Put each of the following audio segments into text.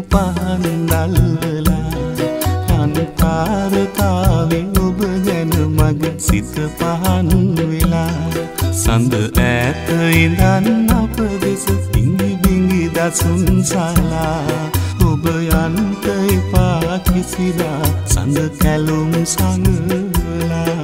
පහන් දැල්වලා රන් තාරකාවේ ඔබ ගැන මගේ සිත පහන් වෙලා සඳ ඈත ඉඳන් අප දෙස ඉඟි බිඟි දසුන් සලා ඔබ යන්ත එපා කිසිදා සඳ කැලුම් සංගලා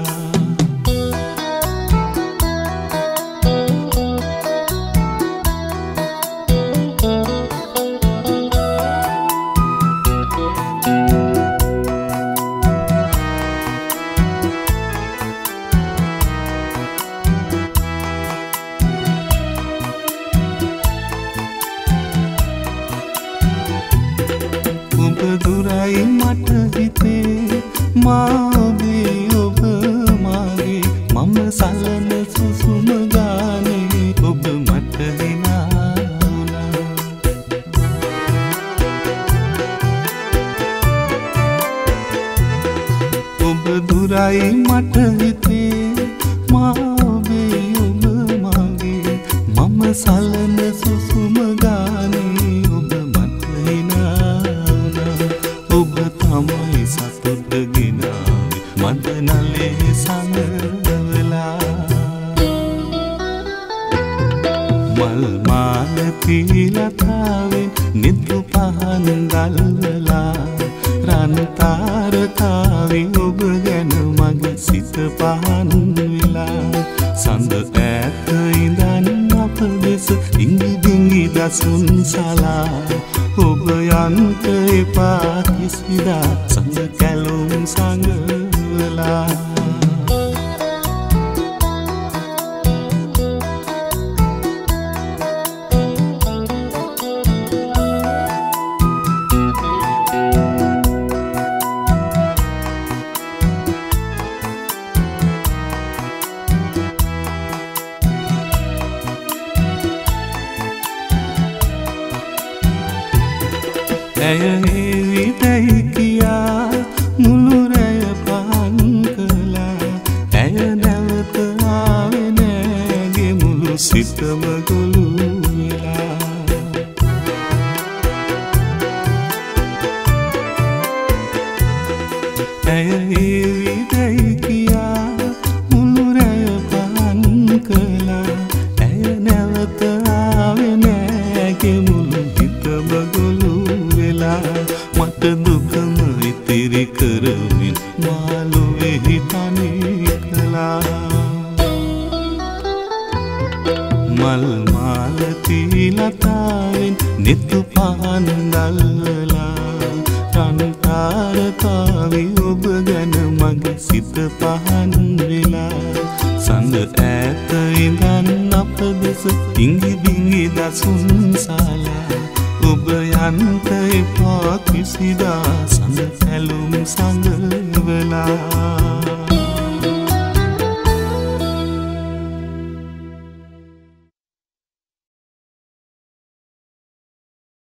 දුරයි මට හිතේ මාගේ ඔබ මාගේ මම සලන සුසුම ගානේ ඔබ මට හිනා වුණා ඔබ දුරයි මට හිතේ මාගේ ඔබ මාගේ මම සලන සුසුම ගානේ ඔබ මට හිනා තමයි සතුට ගෙනාවේ මද නලේ සංගවලා මල් මාලති ලතාවෙන් නිදු පහන් දැල්වලා රන් තාරකාවේ ඔබ ගැන මගේ සිත පහන් වෙලා සඳ ඈත ඉඳන් අප දෙස ඉඟි බිඟි දසුන් සලා ඔබ යන්ත එපා කිසිදා සඳ කැලුම් සංගවලා ඇය එවිටයි කියා මුළු රැය පහන් කළා ඇය නැවත ආවේ නෑගේ මුළු සිතම ගොළු වෙලා ඇය එවිටයි කියා මුළු රැය පහන් කළා ඇය නැවත ආවේ නෑගේ මුළු සිතම ගොළු මට දුකම ඉතිරි කරමින් මාළුවෙහි තනි කළා මල් මාලති ලතාවෙන් නිතු පහන් දැල්වලා රන් තාරකාවේ ඔබ ගැන මගේ සිත පහන් වෙලා සඳ ඈත ඉඳන් අප දෙස ඉඟි බිඟි දසුන් සලා ඔබ යන්ත එපා කිසිදා සඳ කැලුම් සංගවලා